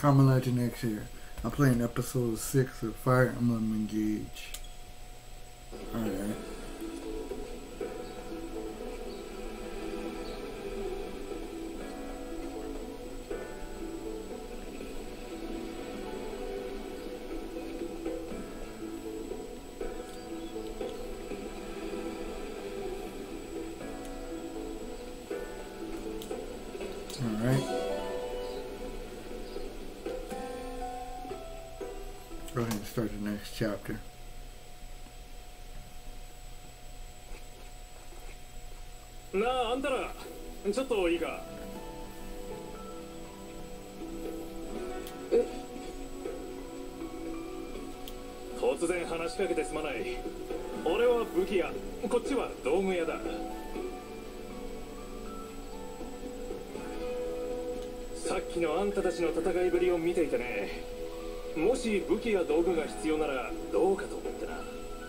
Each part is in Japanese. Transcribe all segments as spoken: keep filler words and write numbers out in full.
Common Legend next year. I'm playing episode six of Fire Emblem Engage. Alright. Alright. Go ahead and start the next chapter. なあ、あんたら、ちょっといいか。え？突然話しかけてすまない。俺は武器屋、こっちは道具屋だ。さっきのあんたたちの戦いぶりを見ていてね。もし武器や道具が必要ならどうかと思ってな。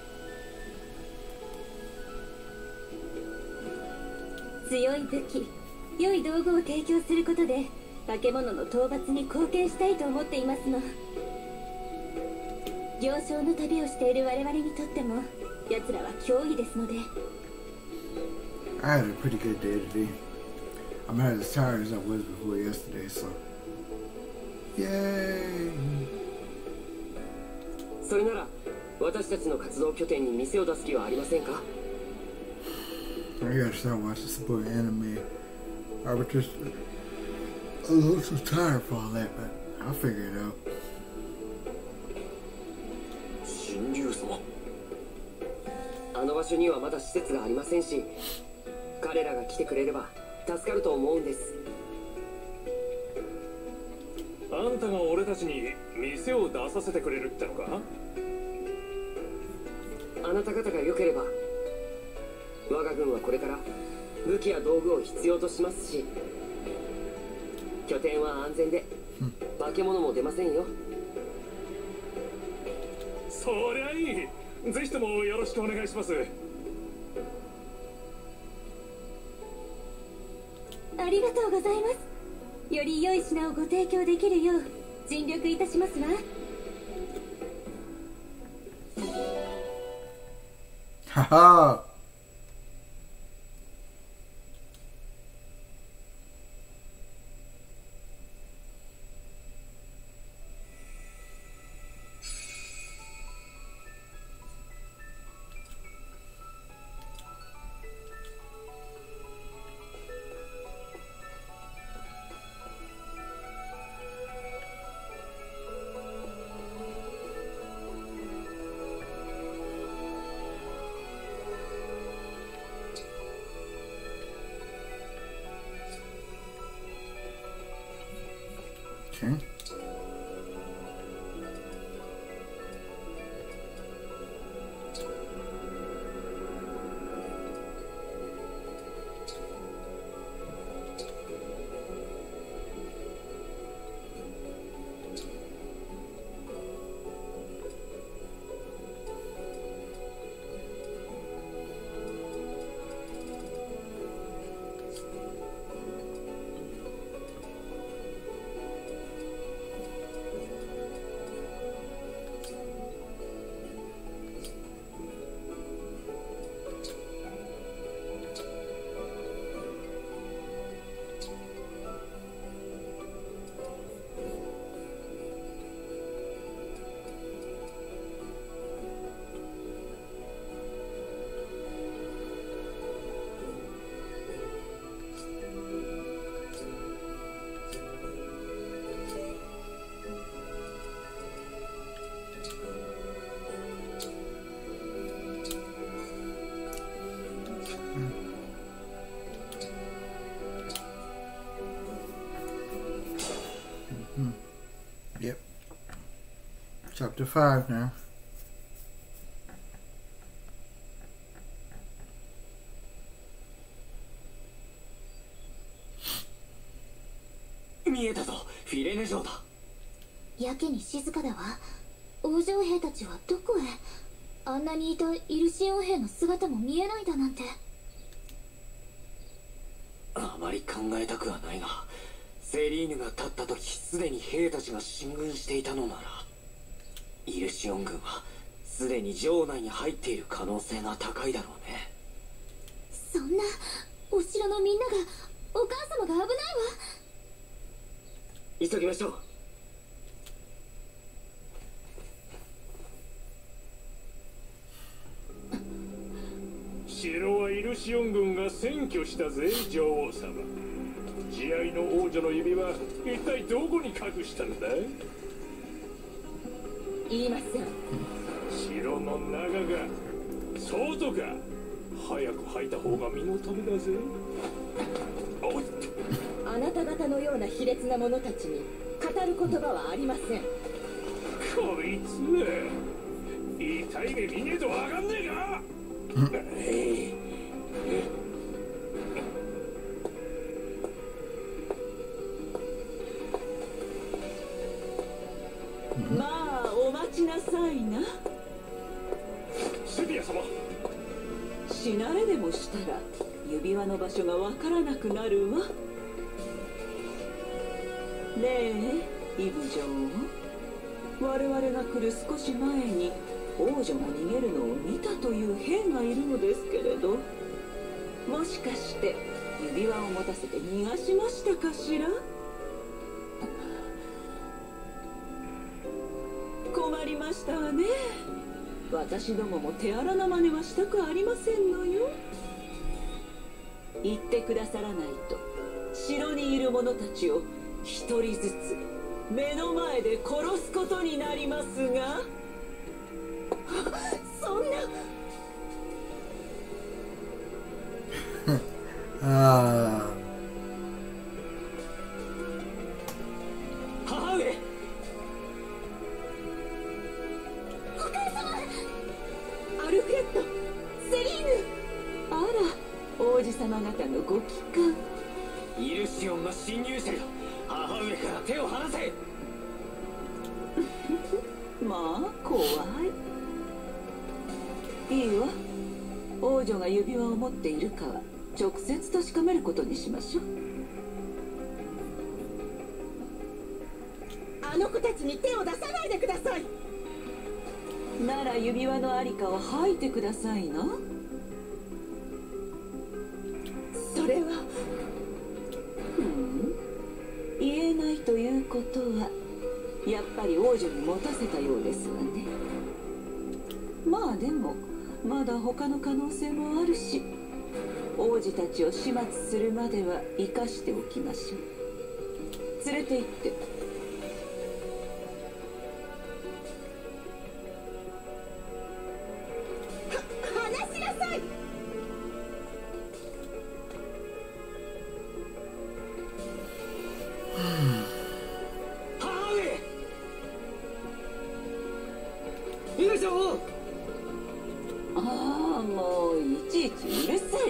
強い武器、良い道具を提供することで化け物の討伐に貢献したいと思っていますの。行商の旅をしている我々にとっても奴らは脅威ですので。 I had a pretty good day today. I'm not as tired as I was before yesterday, so yay! それなら私たちの活動拠点に店を出す気はありませんか？ I gotta start watching some more anime. I was just a little too tired for all that, but I'll figure it out. 神竜様、あの場所にはまだ施設がありませんし、彼らが来てくれれば助かると思うんです。 あんたが俺たちに店を出させてくれるってのか？ あなた方が良ければ我が軍はこれから武器や道具を必要としますし、拠点は安全で化け物も出ませんよ。 そりゃいい。ぜひともよろしくお願いします。 ありがとうございます。より良い品をご提供できるよう尽力いたしますわ。 Ha ha! Okay. Yep. Chapter five now. 「やけに静かだわ。王城兵たちはどこへ？あんなにいたイルシオン兵の姿も見えないだなんて。」 あまり考えたくはないが、 セリーヌが立った時すでに兵たちが進軍していたのなら、イルシオン軍はすでに城内に入っている可能性が高いだろうね。 そんな、お城のみんなが、お母様が危ないわ。 急ぎましょう。 城はイルシオン軍が占拠したぜ、女王様。慈愛の王女の指は一体どこに隠したんだ？ 言いません。 城の中が外か。早く吐いた方が身のためだぜ。おっと、 あなた方のような卑劣な者たちに語る言葉はありません。 こいつ痛い目見ねえとわかんねえか。 まあお待ちなさいな。 セピア様、 死なれでもしたら指輪の場所がわからなくなるわ。ねえイブ女王、我々が来る少し前に王女が逃げるのを見たという兵がいるのですけれど、もしかして指輪を持たせて逃がしましたかしら。困りましたわね。私どもも手荒な真似はしたくありませんのよ。言ってくださらないと城にいる者たちを一人ずつ目の前で殺すことになりますが。そんな。 ああ。 母上。 お母様。アルフレッド、セリーヌ。あら、王子様方のご帰還。 イルシオンの侵入者よ。母上から手を離せ。 まあ怖い。いいわ。王女が指輪を持っているかは直接確かめることにしましょう。あの子たちに手を出さないでください。なら指輪のありかを吐いてくださいな。それは、うん、言えないということはやっぱり王女に持たせたようですわね。まあでもまだ他の可能性もあるし、王子たちを始末するまでは生かしておきましょう。連れて行って。は話しなさい。 母上。 イルシオン。 ああ、もういちいちうるさい。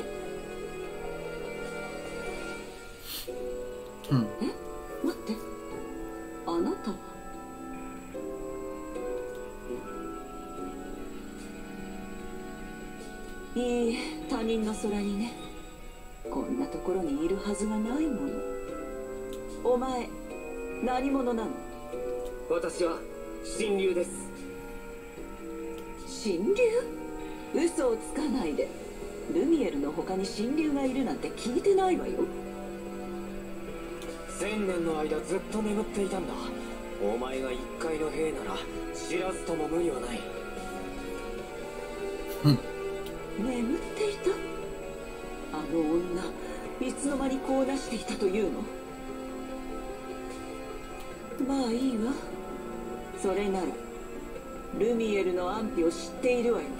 うん。 え、待って、あなたは。いいえ、他人の空にね。こんなところにいるはずがないもの。お前何者なの？ 私は神竜です。 神竜？嘘をつかないで。ルミエルの他に神竜がいるなんて聞いてないわよ。 千年の間ずっと眠っていたんだ。お前が一介の兵なら知らずとも無理はない。 眠っていた？あの女、いつの間にこうなしていたというの？まあいいわ。それならルミエルの安否を知っているわよね。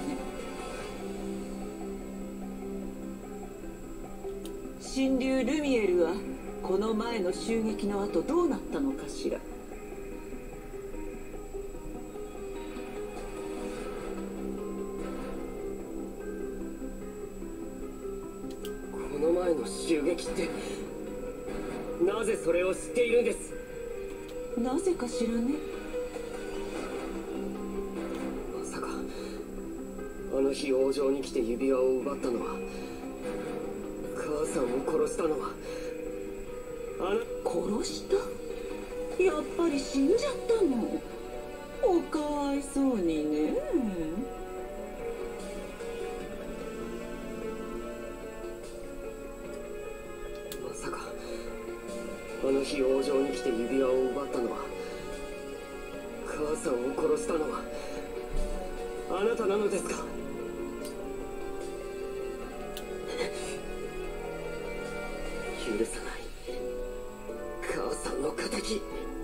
神竜ルミエルはこの前の襲撃の後どうなったのかしら。 この前の襲撃ってなぜそれを知っているんです？ なぜかしらね。 まさかあの日王城に来て指輪を奪ったのは、母さんを殺したのは殺した？やっぱり死んじゃったの。おかわいそうにね。 まさかあの日王城に来て指輪を奪ったのは、母さんを殺したのはあなたなのですか？許さない、母さんの敵。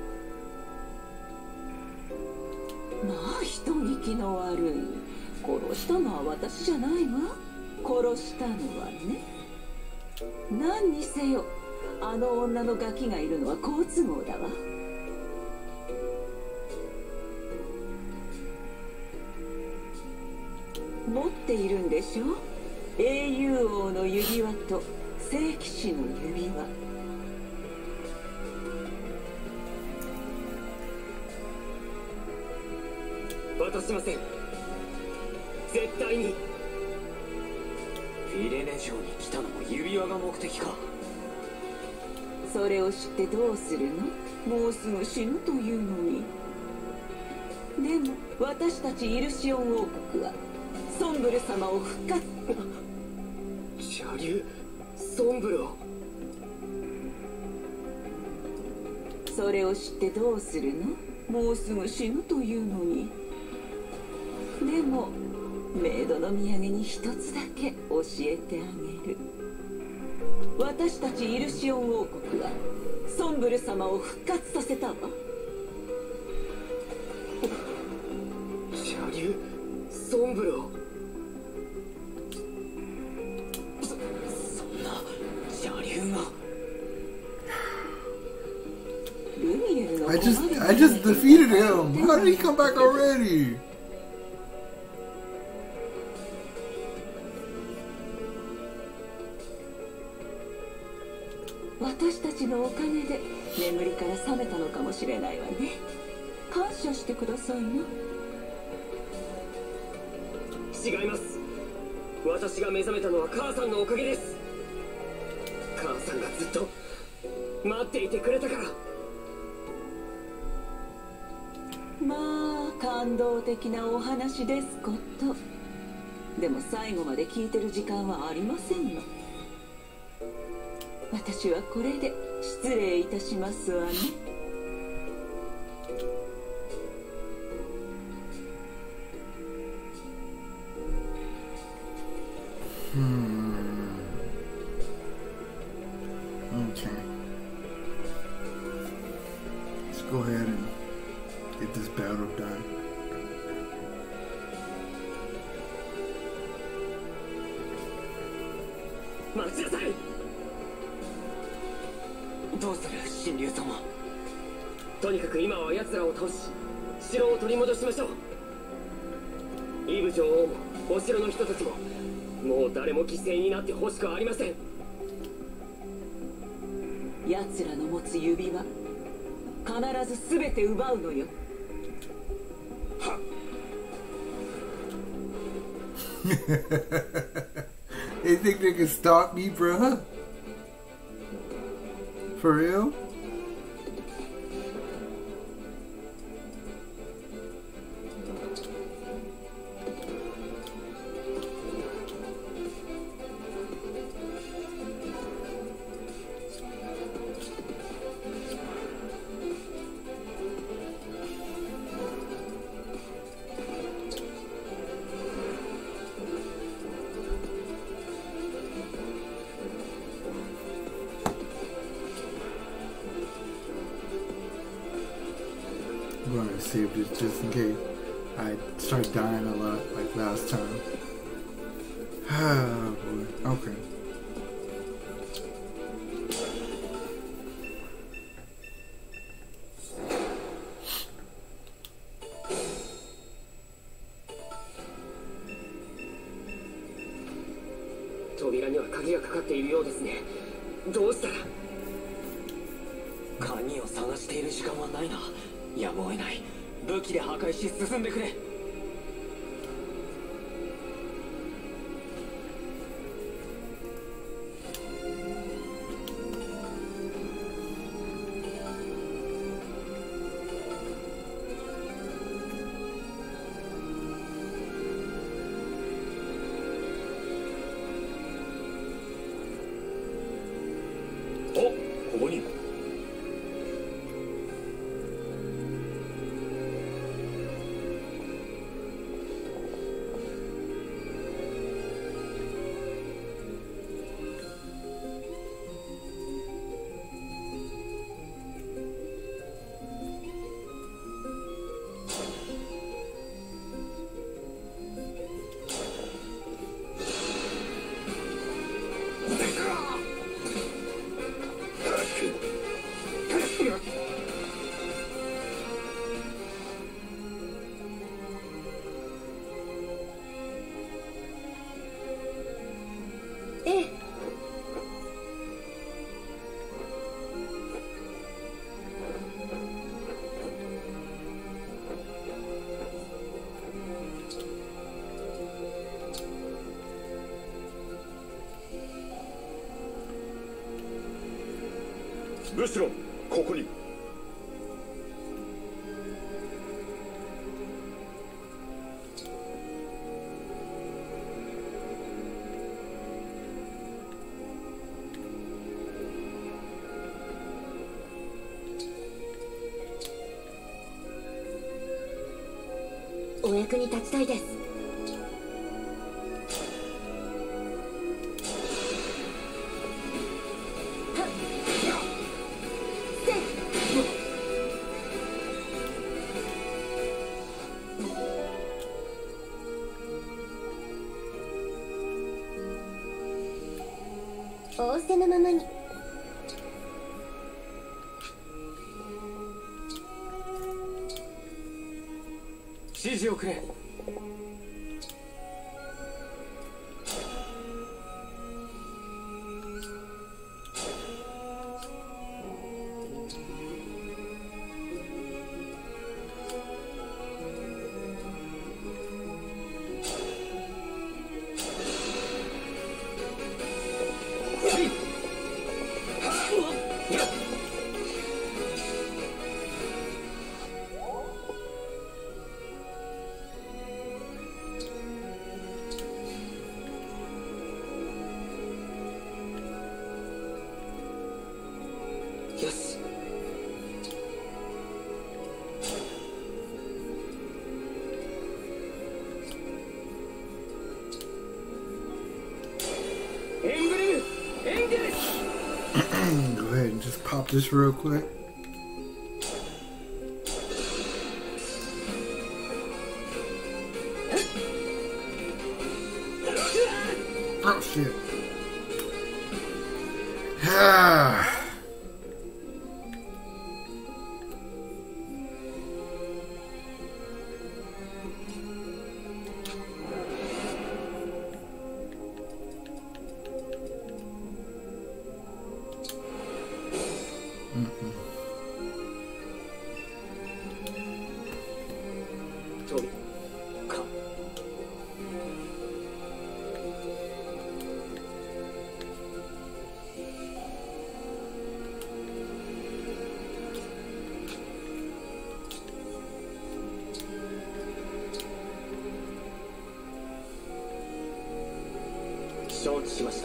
まあ人聞きの悪い。殺したのは私じゃないわ。殺したのはね。何にせよあの女のガキがいるのは好都合だわ。持っているんでしょ、英雄王の指輪と聖騎士の指輪。 渡しません、絶対に。 フィレネ城に来たのも指輪が目的か。 それを知ってどうするの？もうすぐ死ぬというのに。でも私たちイルシオン王国はソンブル様を復活。 邪竜ソンブルを。 それを知ってどうするの？もうすぐ死ぬというのに。でもメイドの土産に一つだけ教えてあげる。私たちイルシオン王国はソンブル様を復活させたわ。 邪竜ソンブルを。 そそんな邪竜が。 ルミエルの I just, I just defeated him. How did he come back already? 私たちのおかげで眠りから覚めたのかもしれないわね。感謝してくださいな。 違います。私が目覚めたのは母さんのおかげです。母さんがずっと待っていてくれたから。 まあ感動的なお話ですこと。でも最後まで聞いてる時間はありませんの。私はこれで失礼いたしますわね。 Hmm. Okay. Let's go ahead and get this battle done. 待ちなさい。 どうする神竜様。 とにかく今は奴らを倒し城を取り戻しましょう。イブ女王もお城の人たちももう誰も犠牲になってほしくはありません。 奴らの持つ指輪必ず全て奪うのよ。 はっ。 They think they can stop me, bruh? For real? I'm going to save this just in case I start dying a lot like last time. Oh boy. Okay. 扉には鍵がかかっているようですね。どうしたら。 鍵を探している時間はないな。やむを得ない。武器で破壊し進んでくれ。 むしろここに。 お役に立ちたいです。仰せのままに。 指示をくれ。よし。エングレム、エンゲージ。 Go ahead and just pop this real quick. Oh shit. Ah. 承知しました。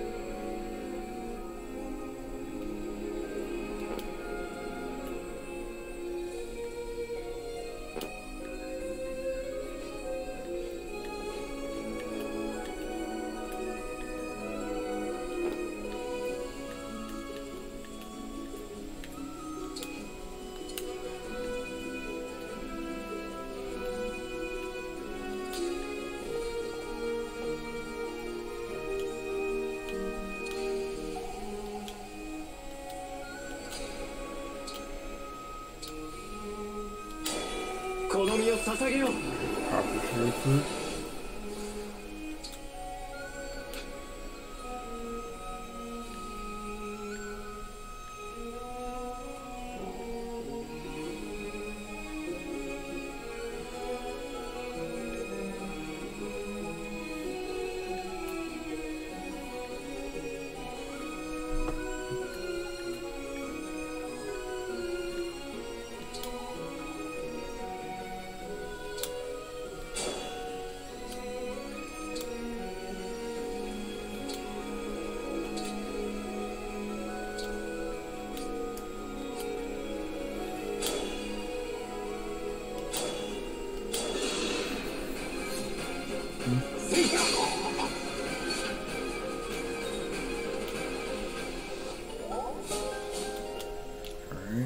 この身を捧げよう。 Pop this real quick. Alright.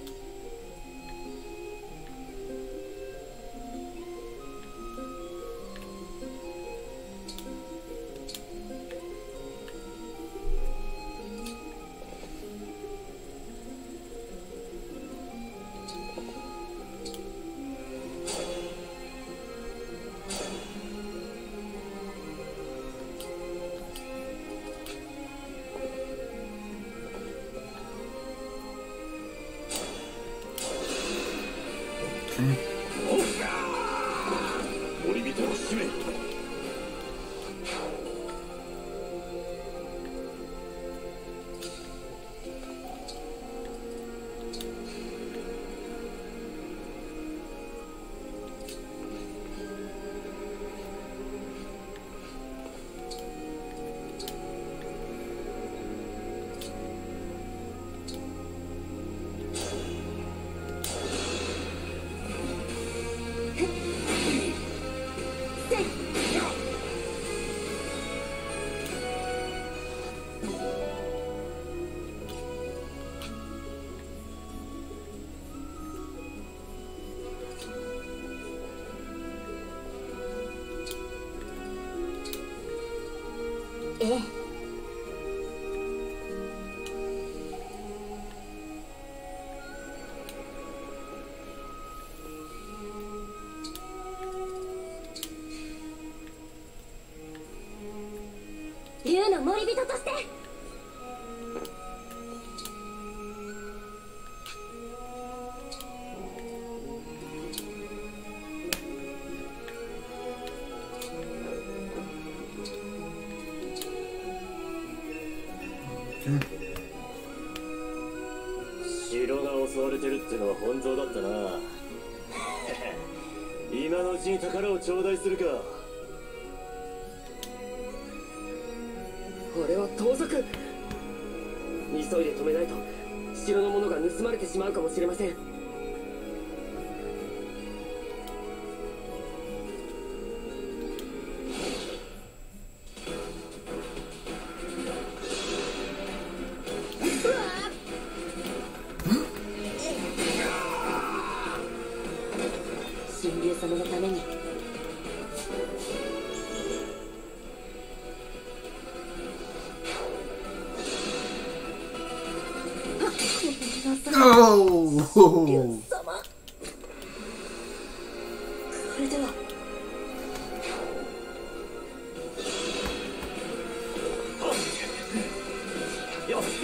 Okay. 森人の使命。 ね。竜の森人として。 城が襲われてるってのは本当だったな。今のうちに宝を頂戴するか。 俺は盗賊。急いで止めないと城のものが盗まれてしまうかもしれません。神竜様のために。 おお。 神竜様、これでは。 よっ。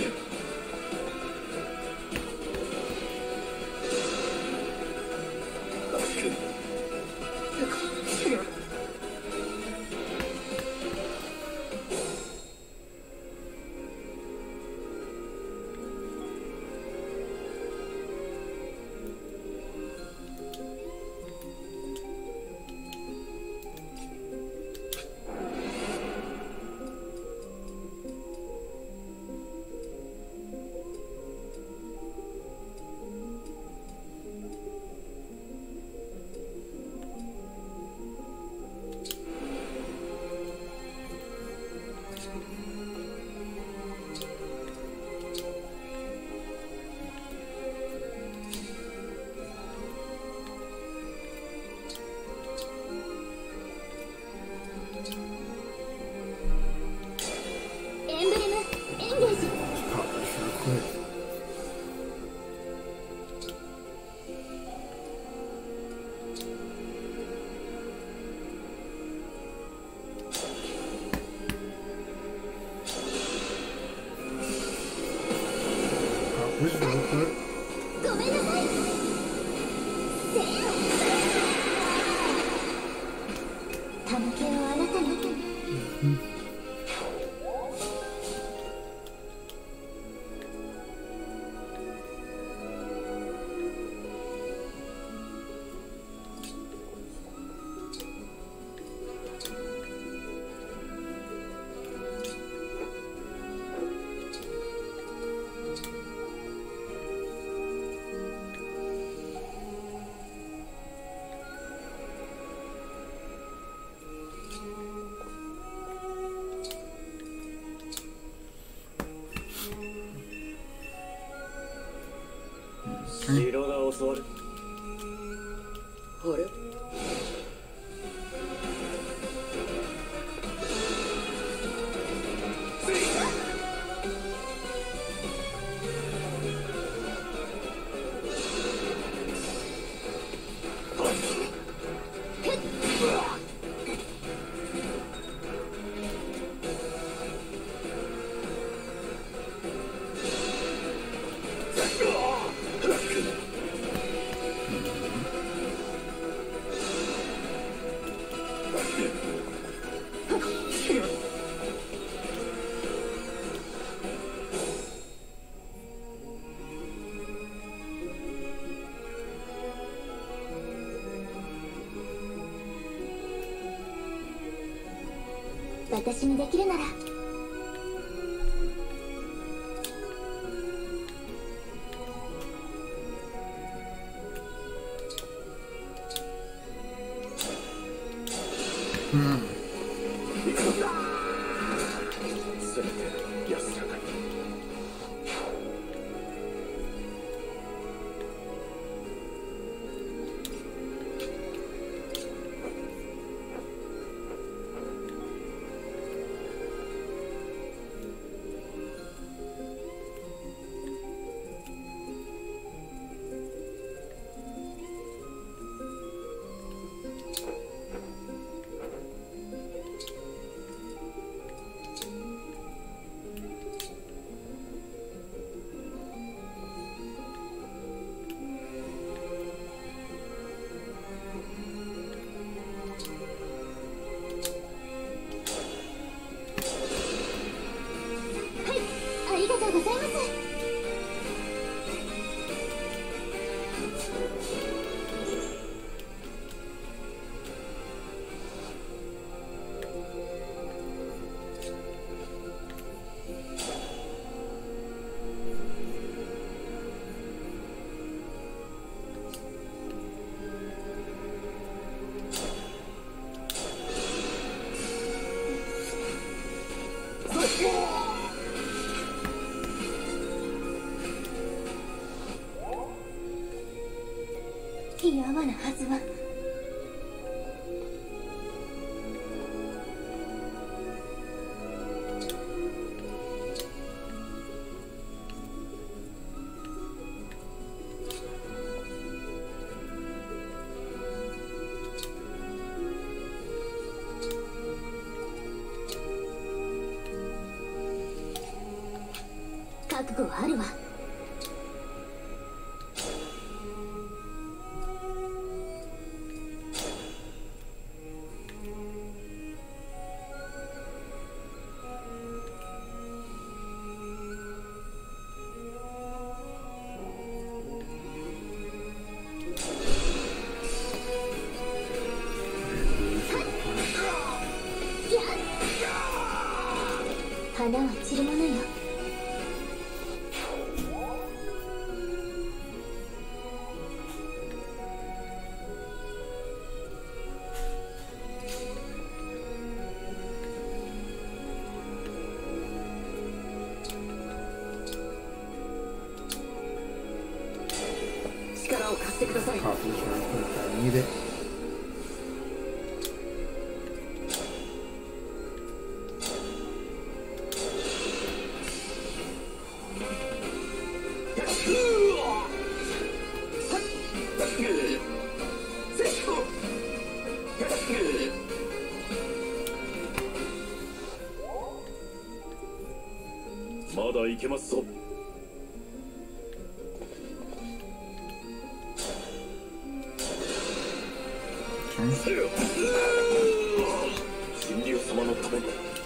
エンブレムエンゲージ。 Pop this real quick. Pop this real quick. ごめんなさい。せよ。たぬけをあなたに。 城が襲われ。 あれ、 私にできるなら。 せめて安らかに。 いやわなはずは。覚悟はあるわ。花は散るものよ。 力を貸してください。 Pop this right quick. I need it. Huh? まだいけますぞ。神竜様のために。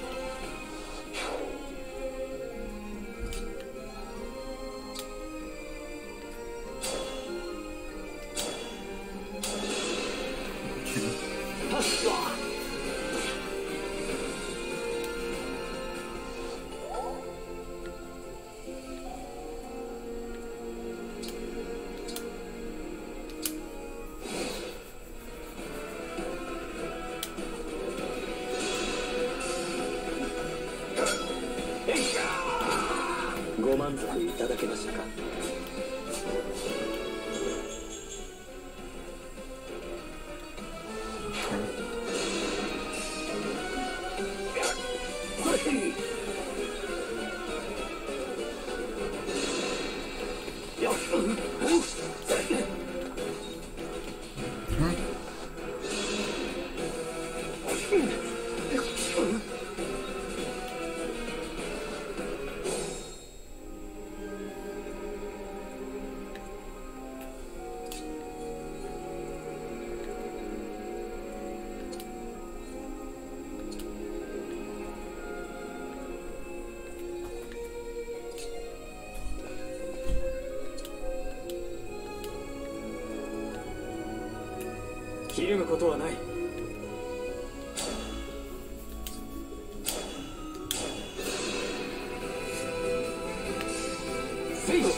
ご満足いただけましたか。ひるむことはない。せい！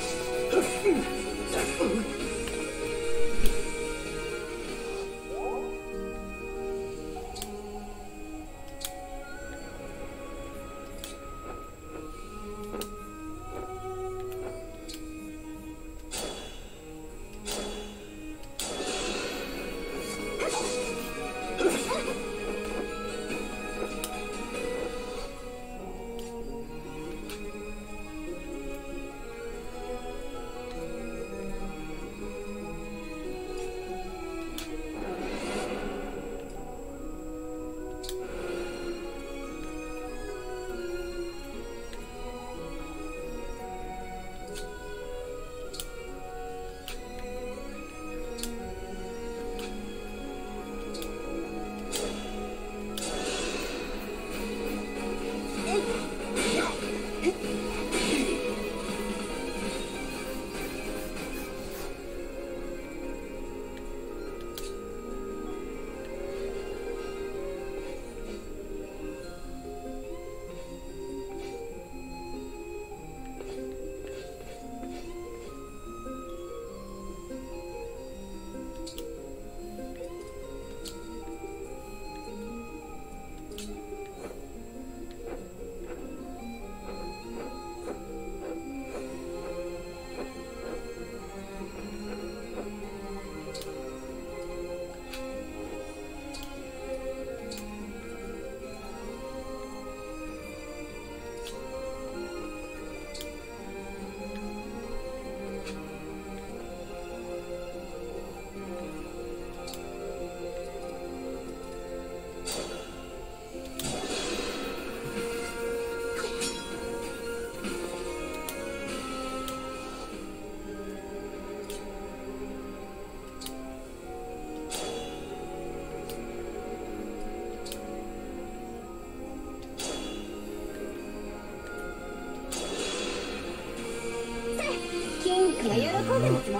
んでますわ。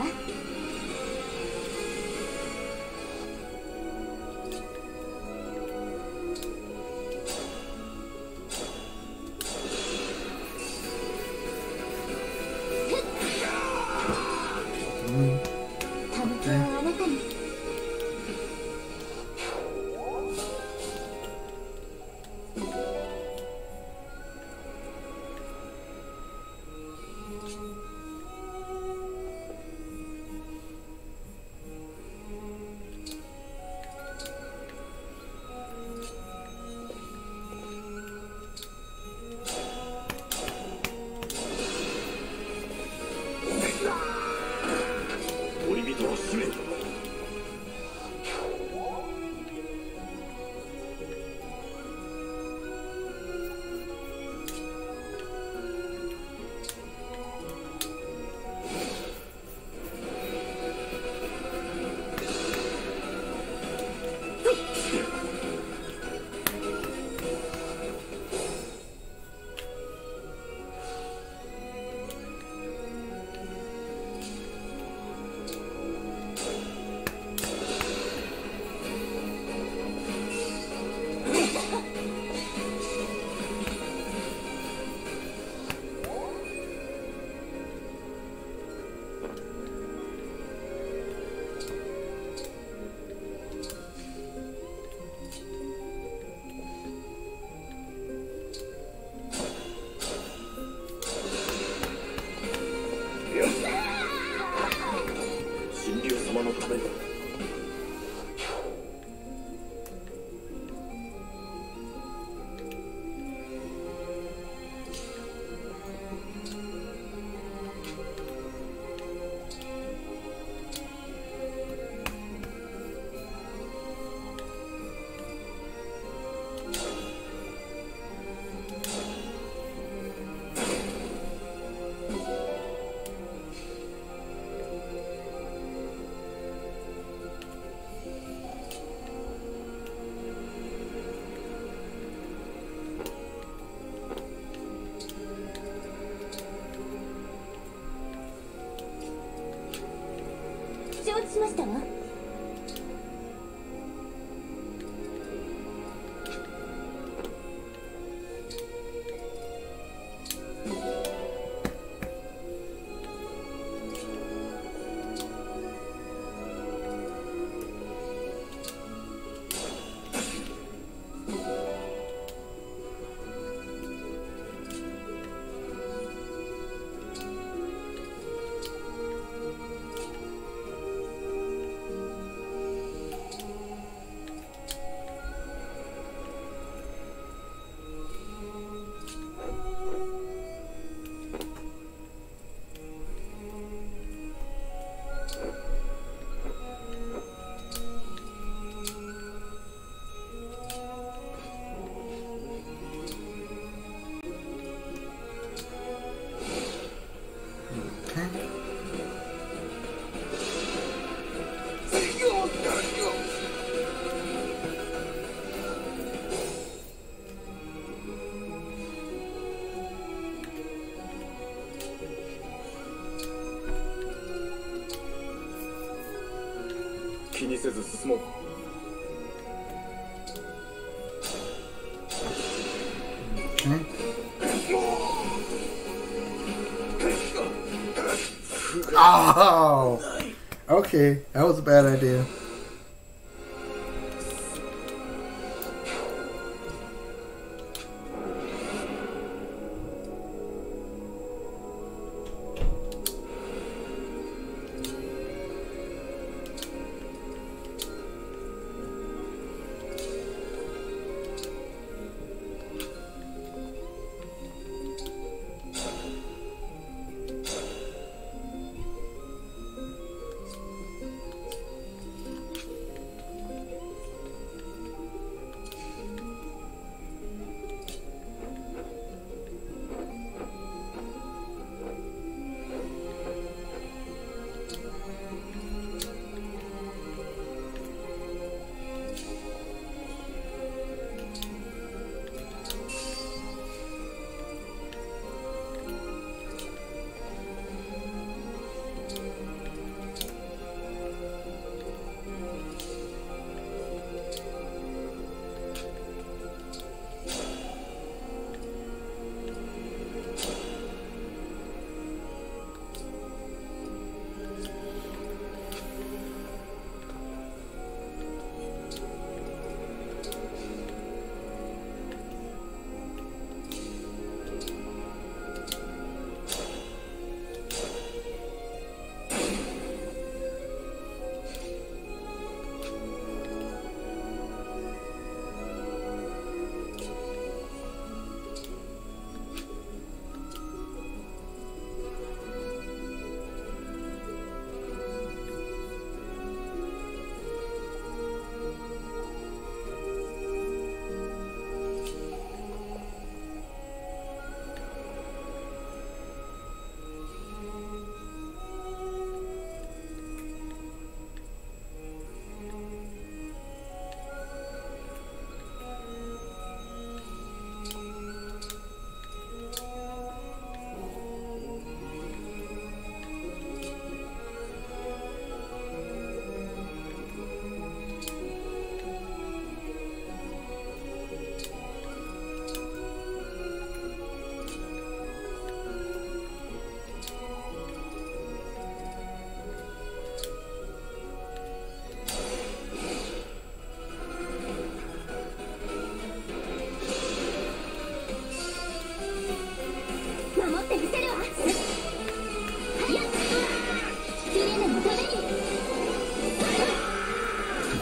タムキはあなたに。 恋人の使命だ。神竜様のためだ。 承知しましたわ。気にせず進もう。 Oh, okay, that was a bad idea.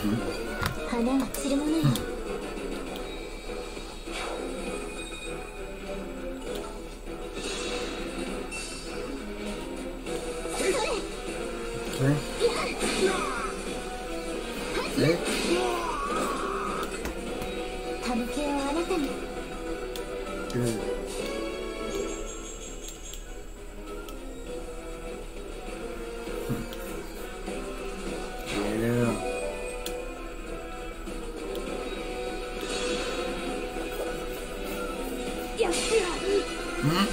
花は散るものよ。 Okay. Okay. タヌキをあなたに。 Good. Yeah. Hmm?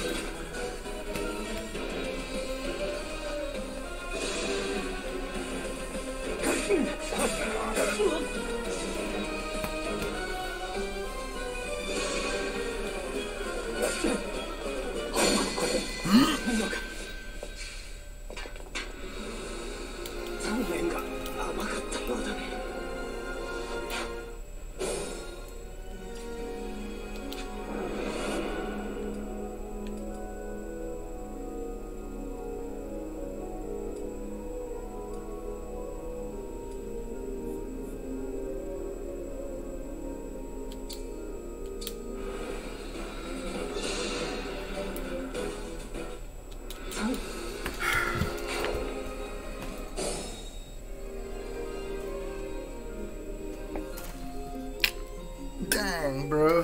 Dang, bro.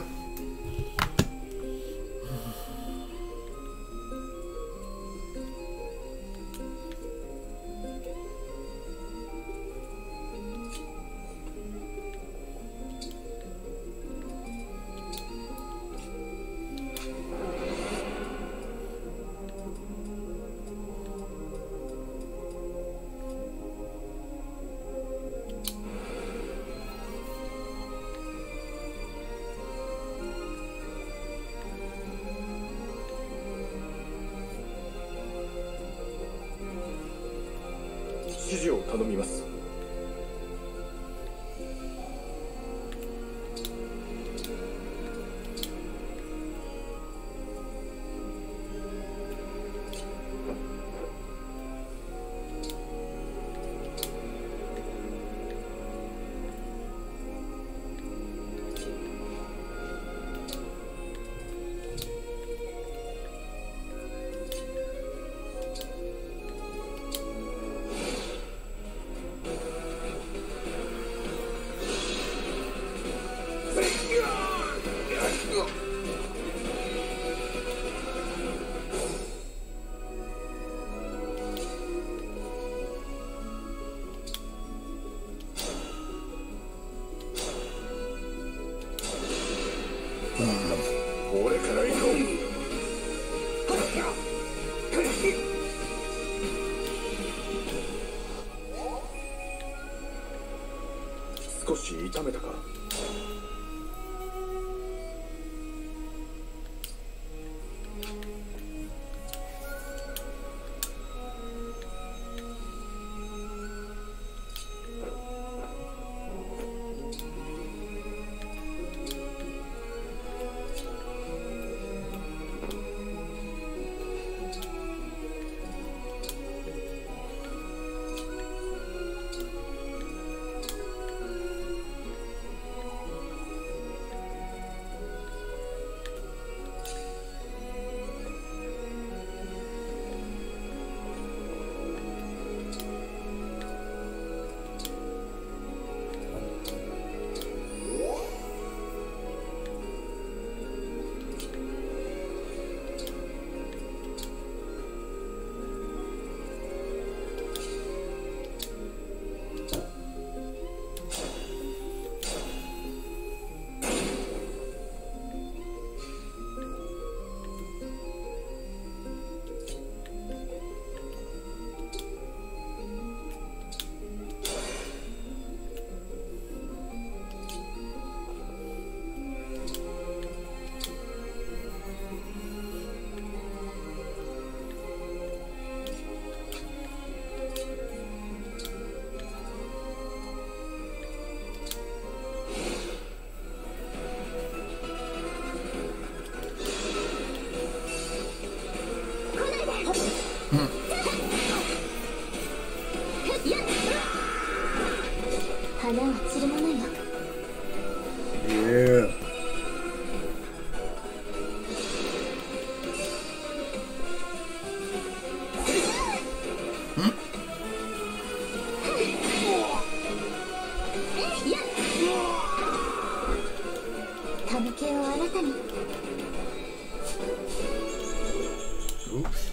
指示を頼みます。俺から行こう。少し痛めたか。 花は散るものよ。 Yeah. Oops.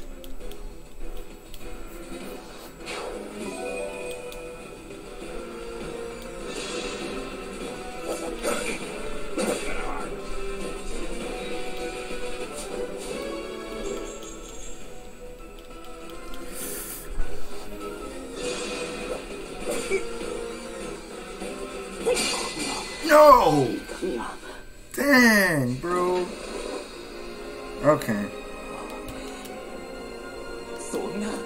No! Dang, bro. Okay. そんな。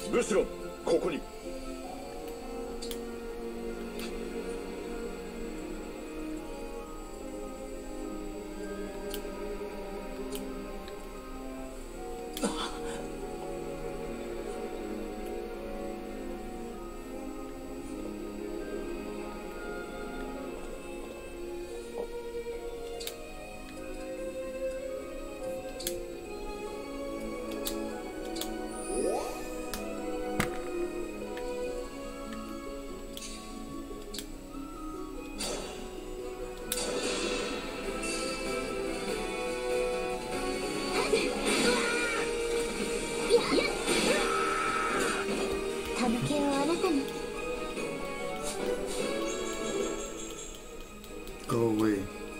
ブシロン、ここに。 Go away.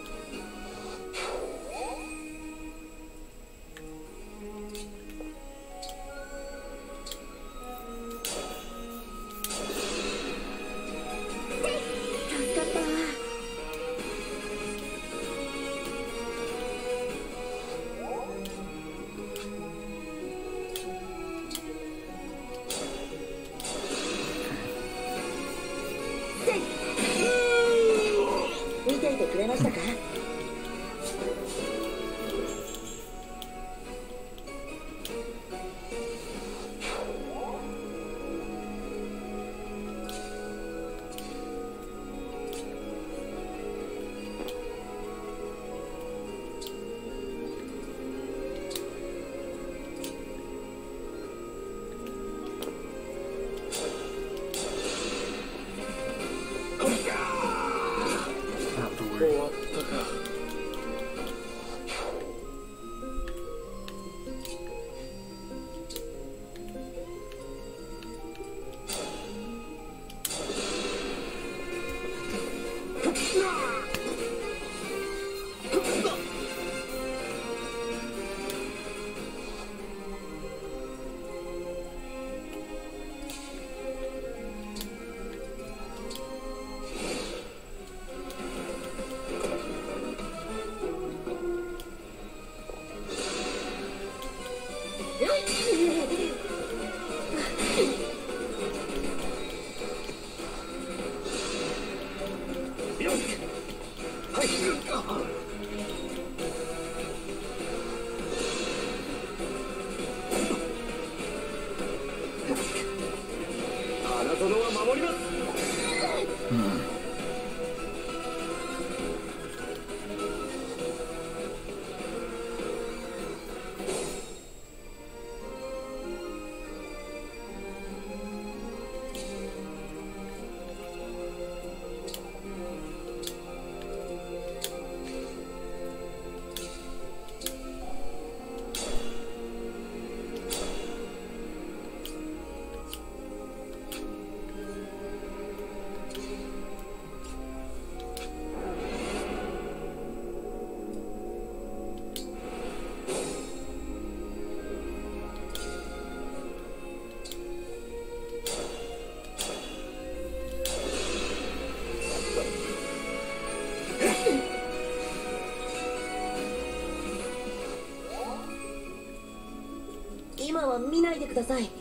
今は見ないでください。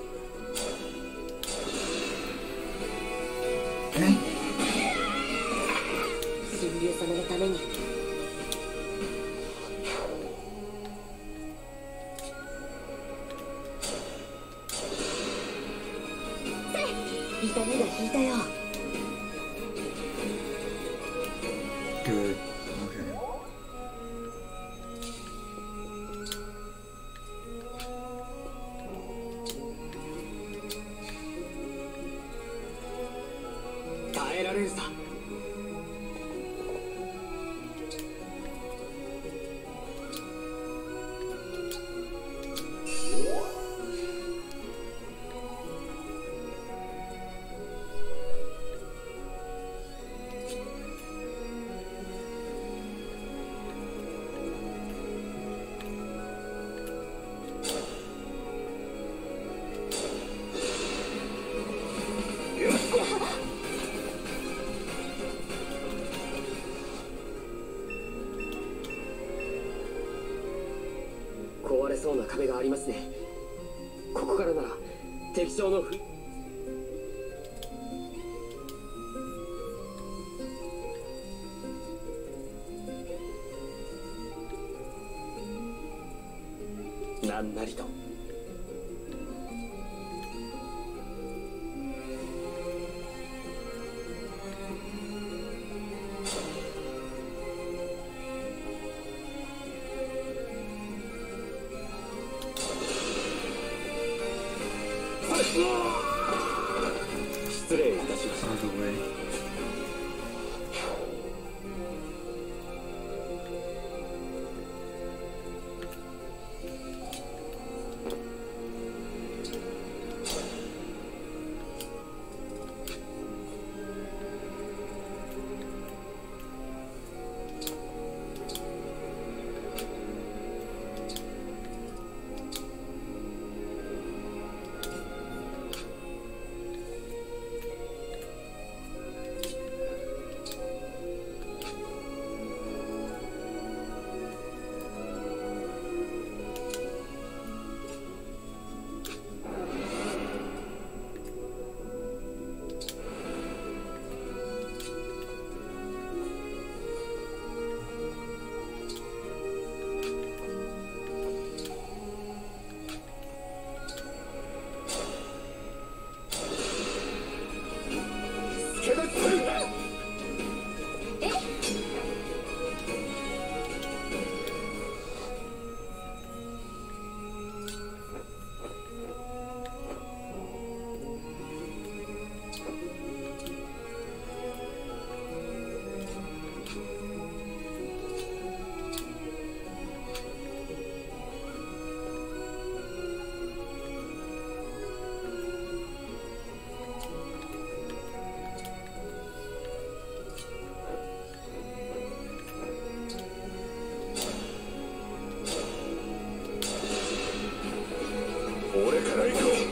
神竜様のために。痛みが引いたよ。 Good. Okay. 耐えられるさ。壊れそうな壁がありますね。ここからなら敵将のふなんなりと失礼いたしました。俺から行こう。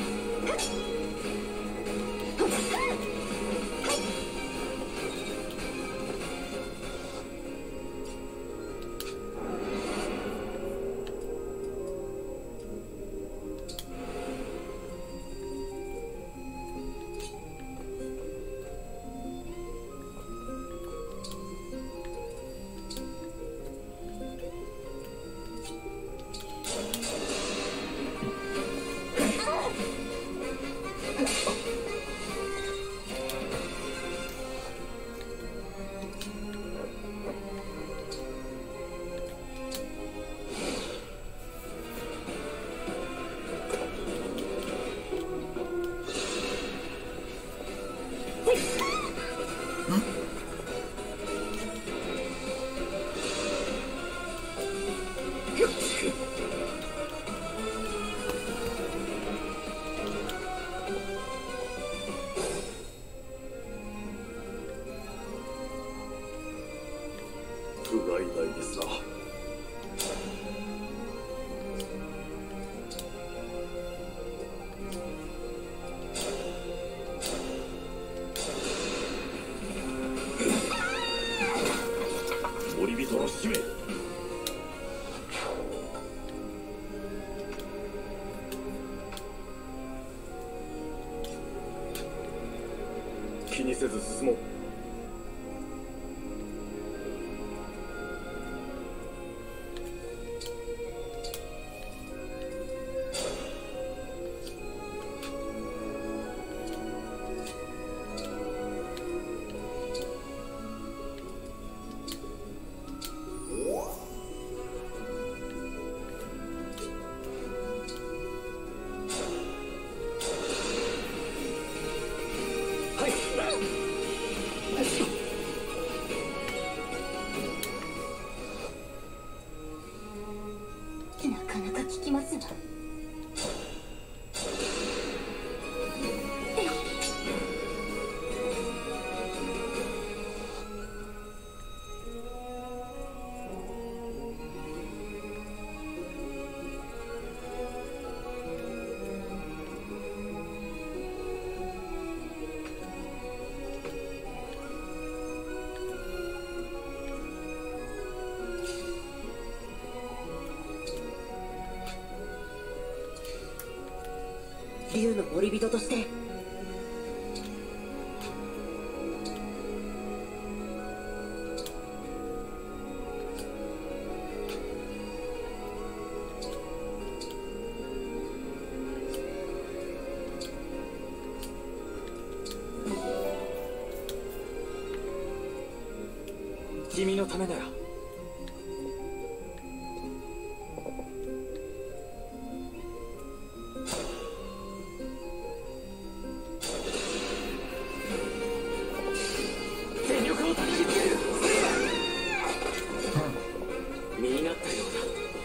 不甲斐ないですな。森人の使命。気にせず進もう。 竜の森人として。 君のためなら。全力を叩きつける。身になったようだ。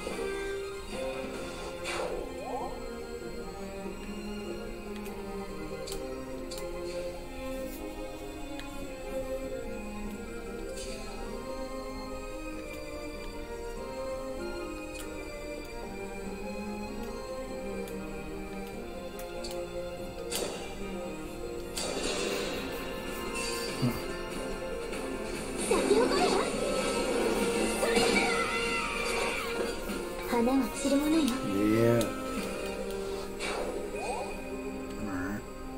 花は散るものよ。 Yeah. Alright.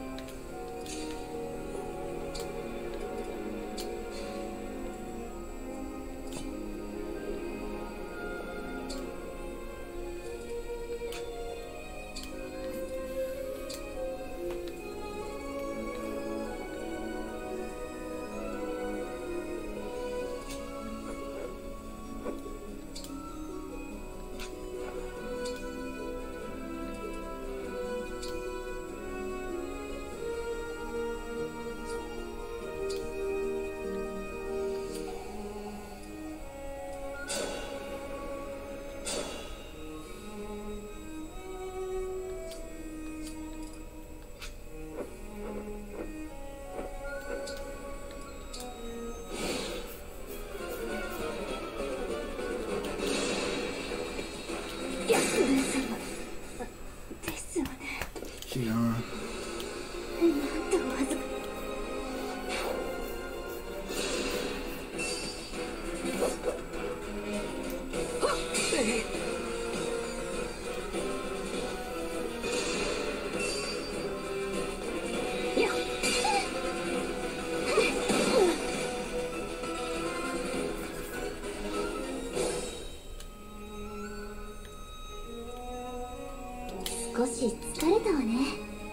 She on. なんとわずか。少し疲れたわね。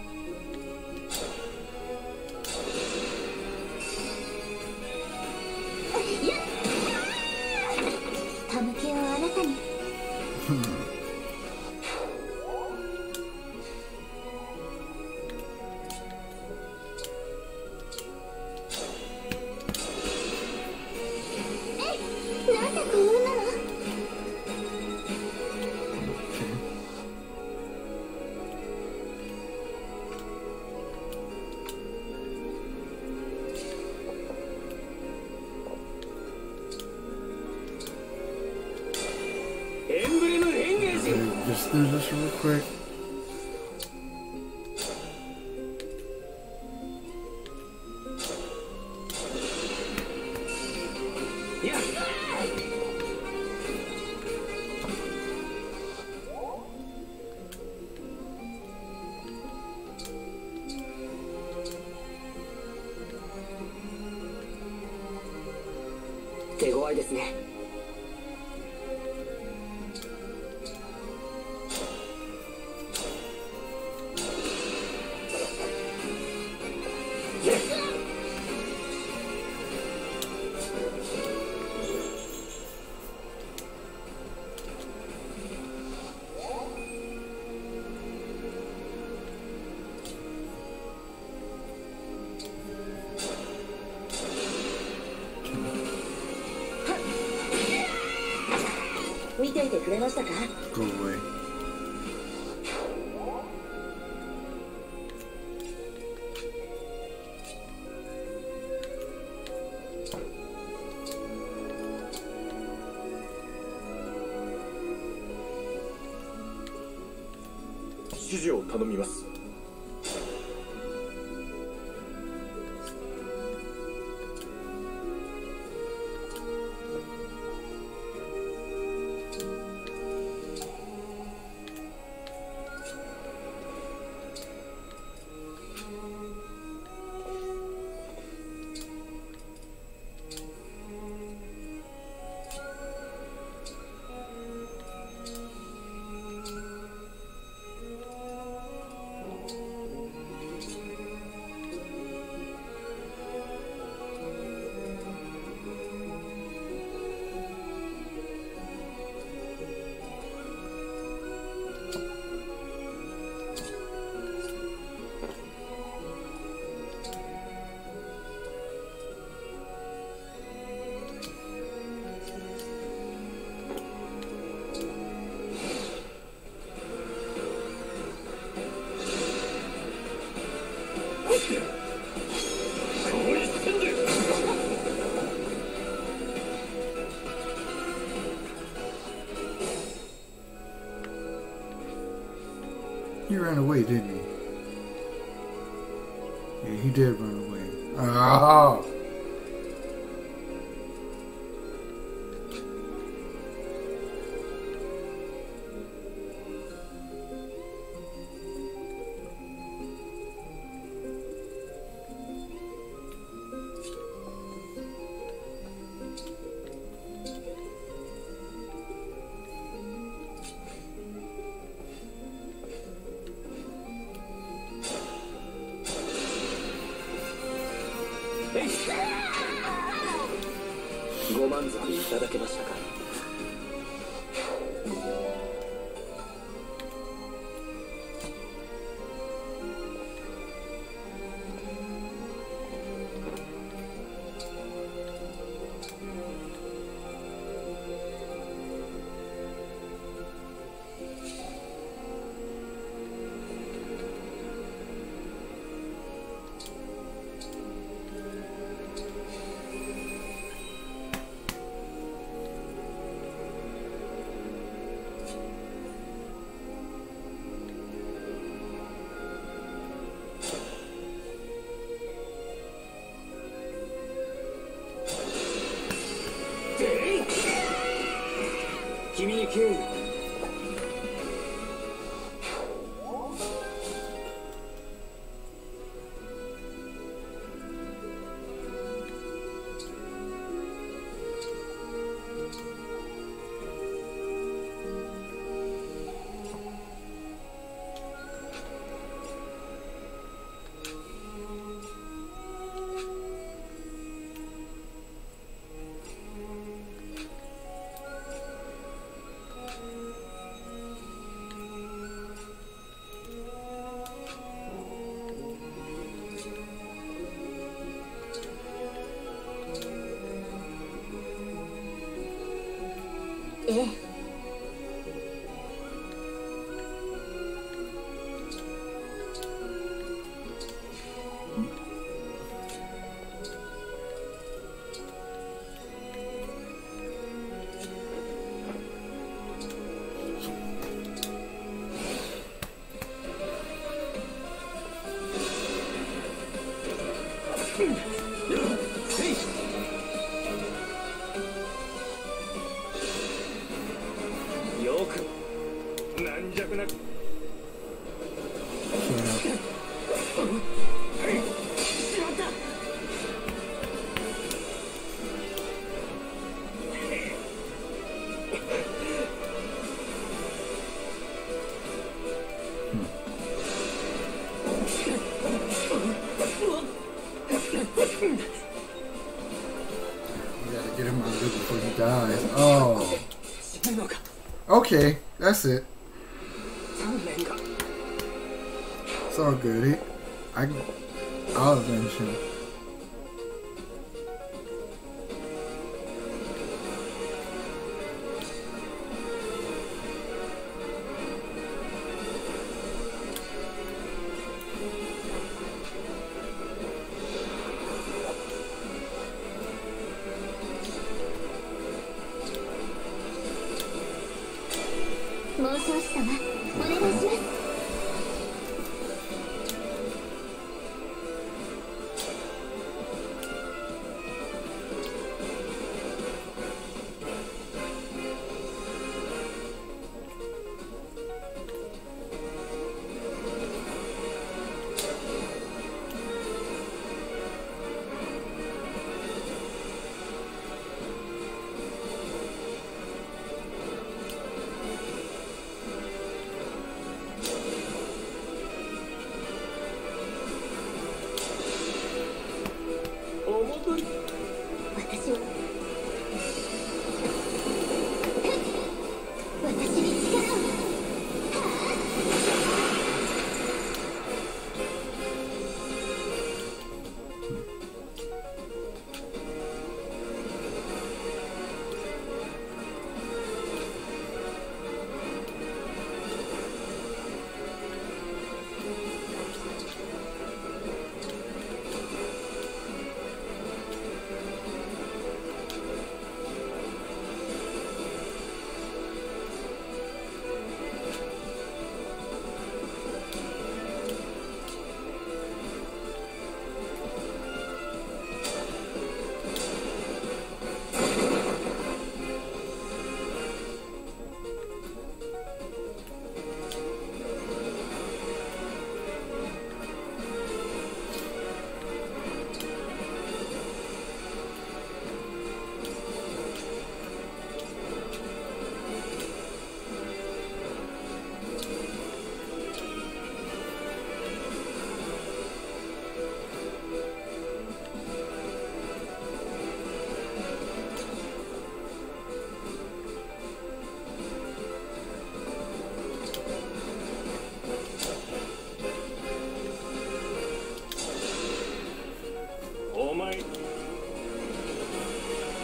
たむけをあなたに。え、なんで幸運なの？ Just do this real quick. Yeah. 手強いですね。見ていてくれましたか？ Go away. 指示を頼みます。 ran away, didn't he? Yeah, he did run away. Ah. ご満足いただけましたか。君に敬意。 ええ。 Get him out of it before he dies. Oh. Okay, that's it. It's all good. He, I, I'll avenge him.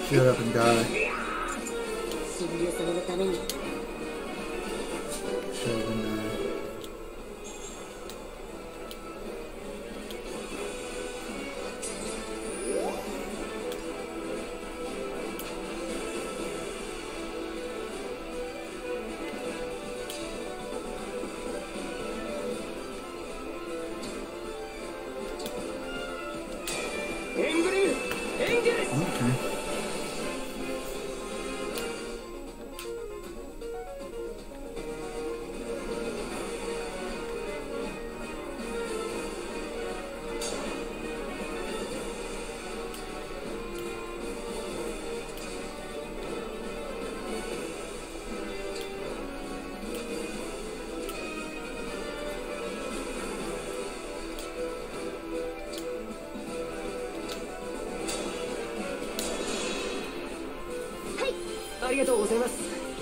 Get up and die. 神竜様のために Shogun die. Okay. はいありがとうございます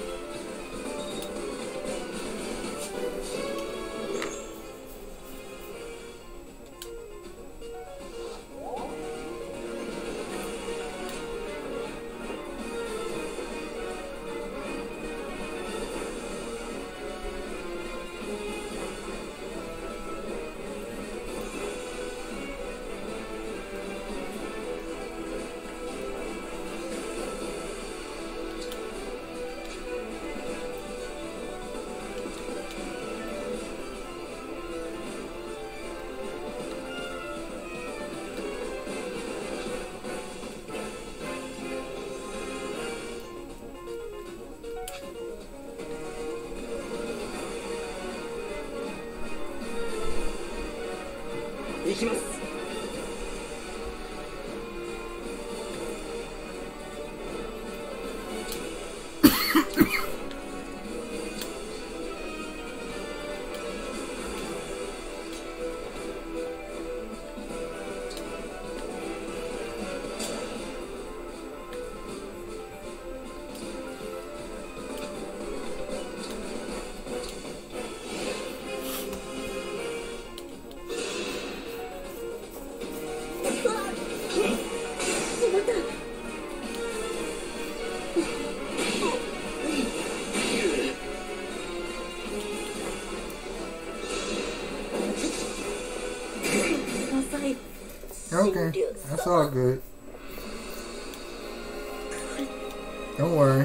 行きます Okay, that's all good. Don't worry.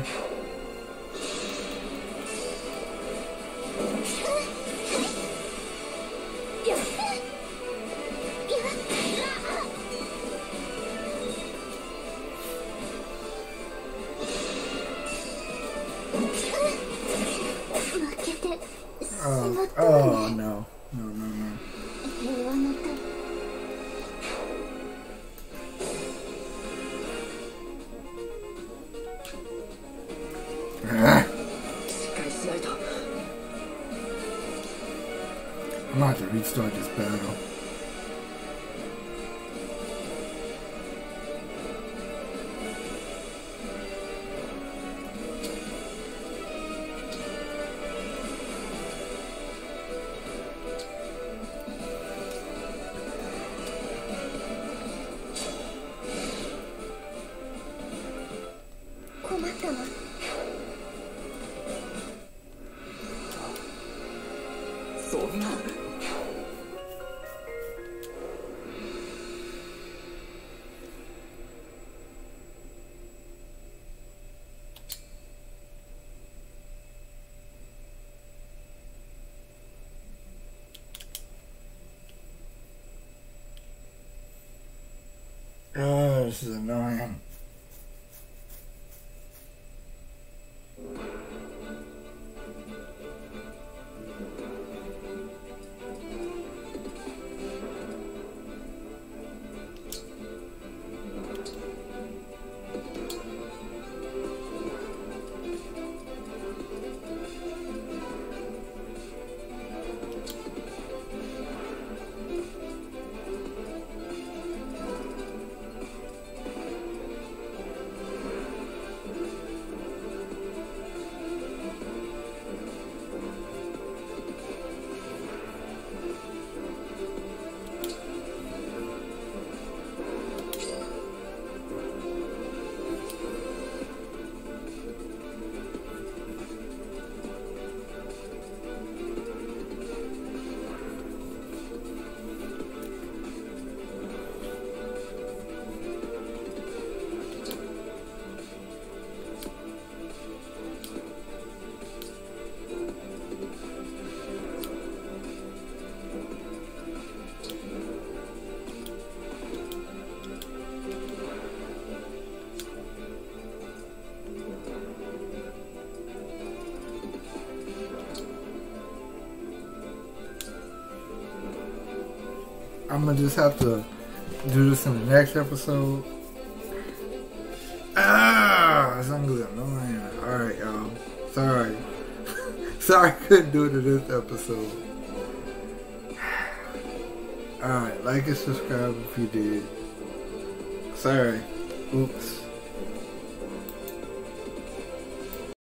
Oh, oh no. No, no, no. Ah. I'm gonna have to restart this battle. Oh, this is annoying. I'm gonna just have to do this in the next episode. Ah, it's gonna be annoying. Alright, y'all. Sorry. Sorry I couldn't do it in this episode. Alright, like and subscribe if you did. Sorry. Oops.